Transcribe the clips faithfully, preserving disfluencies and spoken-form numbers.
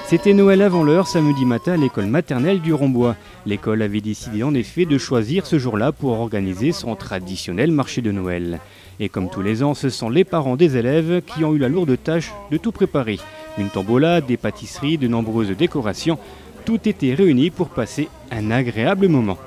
C'était Noël avant l'heure samedi matin à l'école maternelle du Rombois. L'école avait décidé en effet de choisir ce jour-là pour organiser son traditionnel marché de Noël. Et comme tous les ans, ce sont les parents des élèves qui ont eu la lourde tâche de tout préparer. Une tombola, des pâtisseries, de nombreuses décorations, tout était réuni pour passer un agréable moment.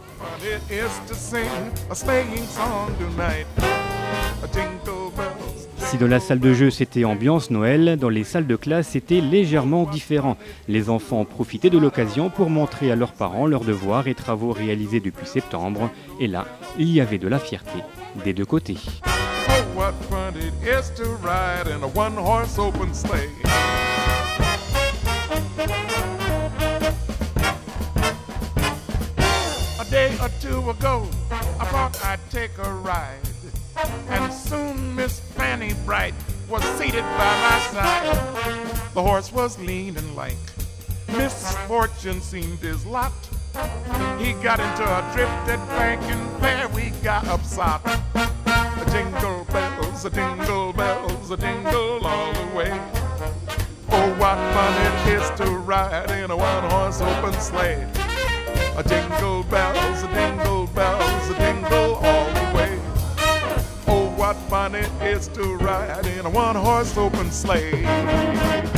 Si dans la salle de jeu c'était ambiance Noël, dans les salles de classe c'était légèrement différent. Les enfants profitaient de l'occasion pour montrer à leurs parents leurs devoirs et travaux réalisés depuis septembre. Et là, il y avait de la fierté des deux côtés. And soon Miss Fanny Bright was seated by my side. The horse was lean and lank. Misfortune seemed his lot. He got into a drifted bank and there we got upsot. A jingle bells, a jingle bells, a jingle all the way. Oh, what fun it is to ride in a one-horse open sleigh. A jingle bells, a jingle bells, a jingle all the way. What fun it is to ride in a one-horse open sleigh.